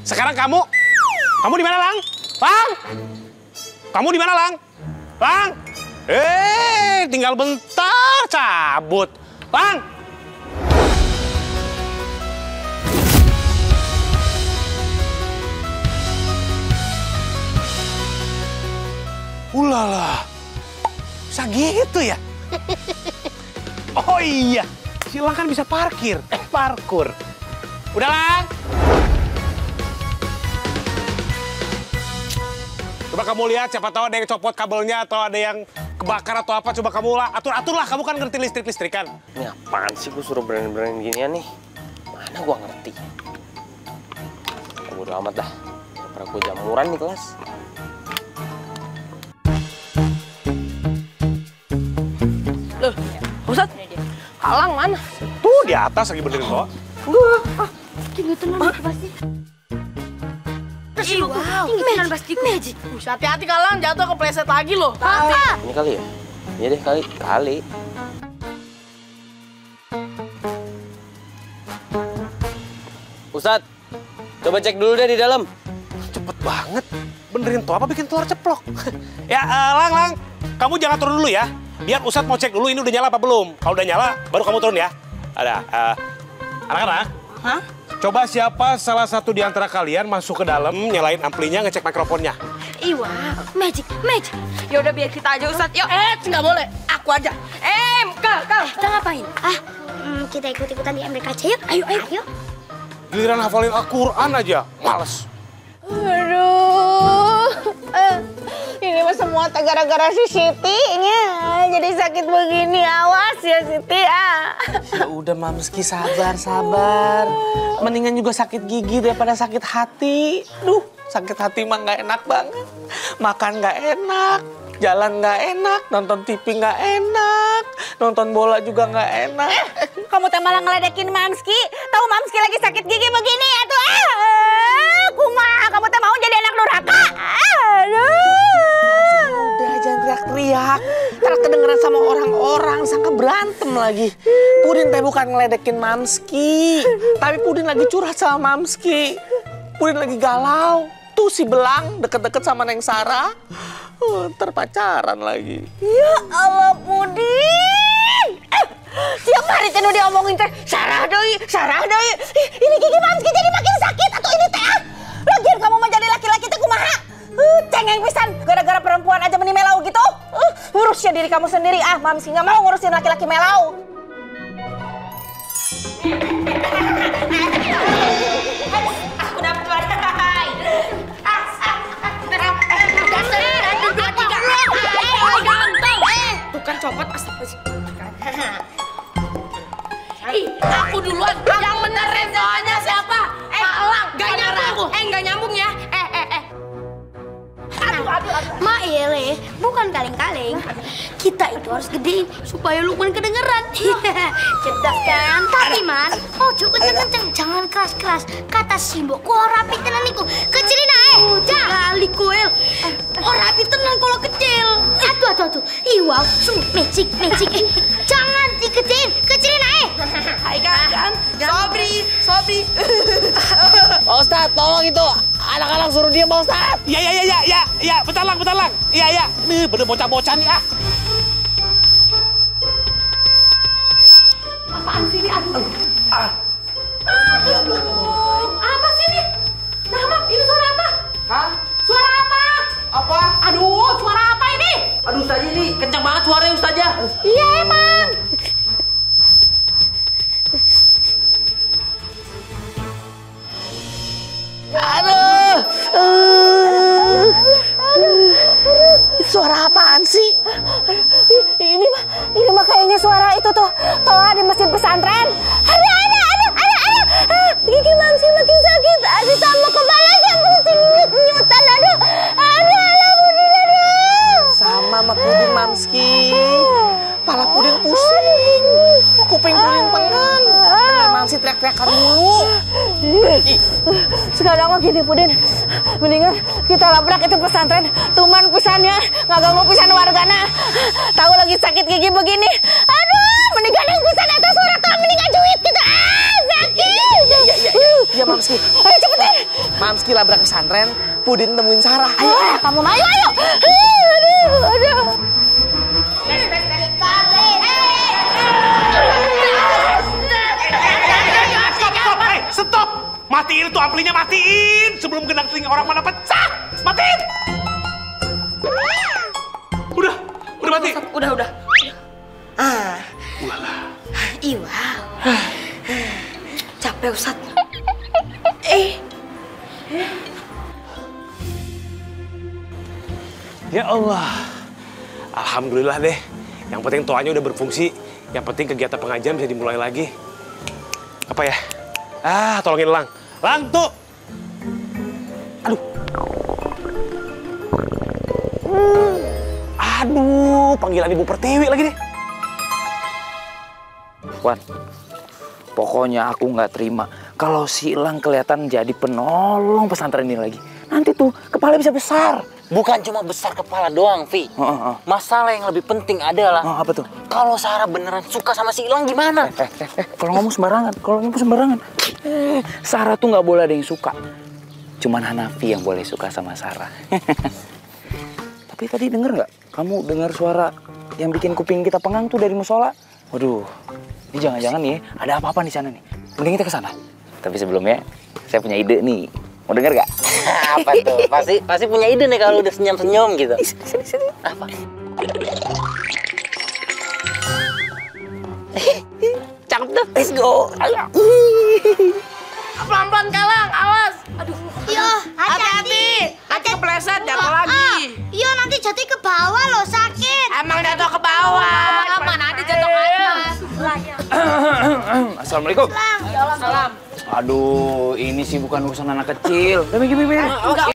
Sekarang kamu di mana, Lang? Lang? Kamu di mana, Lang? Lang? Tinggal bentar, cabut. Lang? Ulala, bisa gitu ya? Oh iya, si Lang kan bisa parkir, parkur. Udah, Lang? Coba kamu lihat, siapa tahu ada yang copot kabelnya atau ada yang kebakar atau apa. Coba kamu lah, atur lah. Kamu kan ngerti listrik-listrikan. Ini apaan sih gue suruh berani-berani ginian nih? Mana gue ngerti? Bodo amat dah. Daripada gue jamuran di kelas. Loh, Ustaz, Halang mana? Tuh di atas lagi benerin kok. Tinggi tenan pasti. Wow, magic. Hati-hati Halang, jatuh kepleset lagi loh. Ini kali ya? Iya deh kali. Ustadz, coba cek dulu deh di dalam. Cepet banget. Benerin tuh apa bikin telur ceplok. Ya, Lang. Kamu jangan turun dulu ya. Biar Ustadz mau cek dulu ini udah nyala apa belum. Kalau udah nyala, baru kamu turun ya. Ada, anak-anak. Hah? Coba siapa salah satu di antara kalian masuk ke dalam, nyalain amplinya, ngecek mikrofonnya. Wow, magic. Ya udah biar kita aja Ustaz. Yuk, nggak boleh. Aku aja. Kal. Kita ngapain? Kita ikut-ikutan di MBK aja yuk. Ayo. Giliran hafalin Al-Quran aja, males. Aduh, ini mah semua gara-gara si Siti-nya. Jadi sakit begini, awas ya Siti. Ya udah Mamski, sabar. Mendingan juga sakit gigi daripada sakit hati. Duh, sakit hati mah nggak enak banget. Makan nggak enak, jalan nggak enak, nonton TV nggak enak, nonton bola juga nggak enak. Kamu teh malah ngeledekin Mamski. Tahu Mamski lagi sakit gigi begini ya tuh. Kumaha kamu teh mau jadi anak durhaka? Udah, jangan teriak-teriak. Ntar kedengeran sama orang-orang, sangka berantem lagi. Pudin teh bukan ngeledekin Mamski, tapi Pudin lagi curhat sama Mamski. Pudin lagi galau. Tuh si Belang deket-deket sama Neng Sarah. Ntar pacaran lagi. Ya Allah, Pudin. Tiap hari teh dia omongin teh Sarah deui. Ini gigi Mamski jadi makin sakit atau ini teh? Lagian kamu menjadi laki-laki teh kumaha? Cengeng pisan, gara-gara perempuan aja meni melau gitu. Urusnya diri kamu sendiri. Mamski nggak mau ngurusin laki-laki melau. Aku dapat wadah. Bukan copot, astagfirullah. Aku duluan. Yang benerin soalnya siapa? Halang. Gak nyambung ya. Ma Yele, bukan kaleng-kaleng. Kita itu harus gedein supaya Lukman kedengeran. Cerdas kan? Tapi Man, cukup kenceng-kenceng, jangan keras-keras. Kata Simbo, ku rapi tenan niku. Kecilin ae. Kali kuel. Rapi tenan kalau kecil. Aduh. Iwau, magic. Jangan dikecilin, kecilin ae. Hai kan? Sobri. Pak Ustadz, tolong itu. Anak-anak suruh dia, Pak Ustadz. Ya, bentar lang. Iya. Nih, bener bocah-bocah nih, Apaan sih ini? Aduh. Apa sih ini? Ini suara apa? Hah? Suara apa? Apa? Aduh, suara apa ini? Aduh, Ustazah ini kencang banget suaranya, Ustazah. Iya emang. Aduh. Suara apaan sih? Ini mah kayaknya suara itu tuh toa di masjid pesantren. Ada. Gigi Mamski makin sakit. Ditambah kepalanya pusing nyutan. Aduh, Pudin. Sama Pudin Mamski. Kepala Pudin pusing. Kuping Pudin pengen. Dengar Mamski teriak-teriakan mulu. Sekarang mah gini Pudin, mendingan kita labrak itu pesantren. Tuman pisannya, nggak ganggu pisan wargana. Tahu lagi sakit gigi begini. Aduh, mendingan yang pisan atas suara tuh mendingan cuit kita. Sakit. Iya, Mamski. Ayo cepetan. Mamski labrak pesantren, Pudin temuin Sarah. Ayo, kamu ayo. Aduh. Stop! Matiin tuh amplinya, matiin! Sebelum genang telinga orang mana pecah! Matiin! Udah mati. Udah. Iwa. Capek Ustaz. Ya Allah. Alhamdulillah deh. Yang penting toanya udah berfungsi. Yang penting kegiatan pengajian bisa dimulai lagi. Apa ya? Tolongin Lang. Lang tuh. Aduh. Aduh, panggilan Ibu Pertiwi lagi nih. Wan, pokoknya aku nggak terima kalau si Elang kelihatan jadi penolong pesantren ini lagi. Nanti tuh kepala bisa besar. Bukan cuma besar kepala doang, Vi. Masalah yang lebih penting adalah Apa tuh? kalau Sarah beneran suka sama si Ilang gimana? Kalau ngomong sembarangan. Sarah tuh nggak boleh ada yang suka. Cuman Hanafi yang boleh suka sama Sarah. Tapi tadi denger nggak? Kamu dengar suara yang bikin kuping kita pengang tuh dari musola? Waduh, ini jangan-jangan nih ada apa-apa di sana nih. Mending kita ke sana. Tapi sebelumnya saya punya ide nih. Mau denger gak? Apa tuh? Pasti punya ide nih kalau udah senyum-senyum gitu. Sini. Apa? Cakep tuh. Let's go. Ayo. Pelan-pelan Kalang, awas. Aduh. Iya, Hati-hati. Nanti kepleset, jatuh lagi. Iya, nanti jatuh ke bawah loh, sakit. Emang jatuh ke bawah. Mana ada jatuh ke atas. Assalamualaikum. Salam. Aduh, ini sih bukan urusan anak kecil. Udah, minggir.